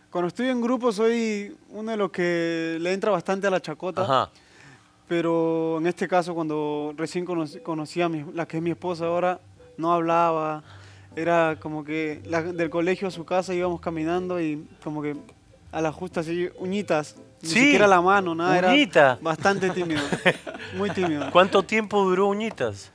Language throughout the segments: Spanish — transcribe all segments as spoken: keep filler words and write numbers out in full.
Cuando estoy en grupo soy uno de los que le entra bastante a la chacota. Ajá. Pero en este caso, cuando recién conocí, conocí a mi, la que es mi esposa ahora, no hablaba. Era como que la, del colegio a su casa íbamos caminando y como que a la justa así, uñitas. Ni Sí, siquiera la mano, nada. uñita. Era bastante tímido. Muy tímido. ¿Cuánto tiempo duró Uñitas?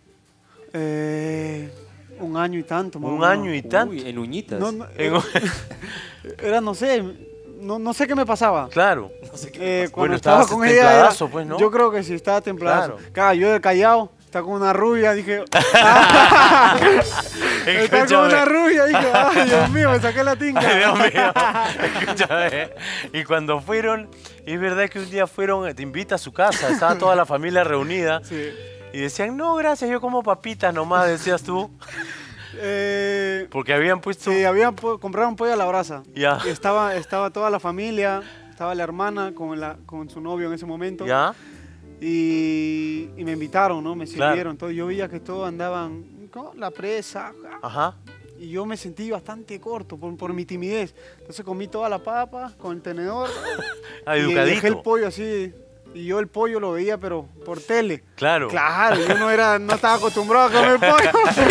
Eh, un año y tanto. más o Un menos. año y tanto. Uy, en uñitas. No, no, En- era, no sé, no, no sé qué me pasaba. Claro. No sé qué Eh, pasa. cuando Bueno, estaba estabas con ella, era- templadazo, pues, ¿no? yo creo que sí, estaba templado. Claro. Claro, yo del Callao, está con una rubia, dije... ¡Ah! Está con Escúchame. una rubia, dije, ¡ay, Dios mío, me saqué la tinca! Ay, Dios mío. Escúchame. Y cuando fueron, es verdad que un día fueron, te invita a su casa, estaba toda la familia reunida. Sí. Y decían, no, gracias, yo como papitas nomás, decías tú. Eh, Porque habían puesto... sí, habían po- compraron pollo a la brasa. Ya. Y estaba, estaba toda la familia, estaba la hermana con, la, con su novio en ese momento. ¿Ya? Y, y me invitaron, ¿no? Me Claro. sirvieron todo. Yo veía que todos andaban con la presa. Ajá. Y yo me sentí bastante corto por, por mi timidez. Entonces comí toda la papa con el tenedor. Ah, y dejé el educadito. pollo así. Y yo el pollo lo veía, pero por tele. Claro. Claro, yo no, era, no estaba acostumbrado a comer pollo.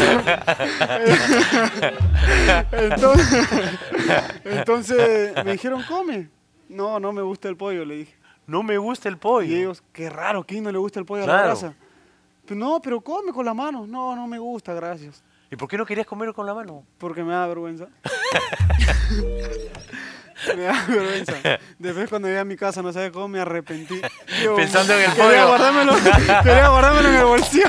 entonces, entonces me dijeron, come. No, no me gusta el pollo, le dije. No me gusta el pollo. Y ellos, qué raro, ¿quién no le gusta el pollo a Claro. la brasa? Pues no, pero come con la mano. No, no me gusta, gracias. ¿Y por qué no querías comer con la mano? Porque me da vergüenza. Me da vergüenza. Después cuando llegué a mi casa no sabía cómo me arrepentí. Yo, Pensando en el quería pollo. Guardármelo, quería guardármelo en el bolsillo.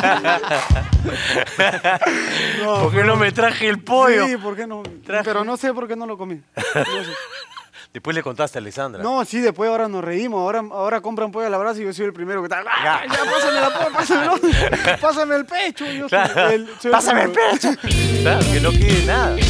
No, ¿Por qué no me traje el pollo? Sí, ¿por qué no? Traje. Pero no sé por qué no lo comí. No sé. Después le contaste a Alessandra. No, sí, después ahora nos reímos. Ahora, ahora compran pollo a la brasa y yo soy el primero que está. ¡Ah, ya, pásame la pollo, pásamelo! ¡Pásame el pecho! Yo soy Claro. el- soy el ¡Pásame el primero. pecho! Claro, que no quede nada.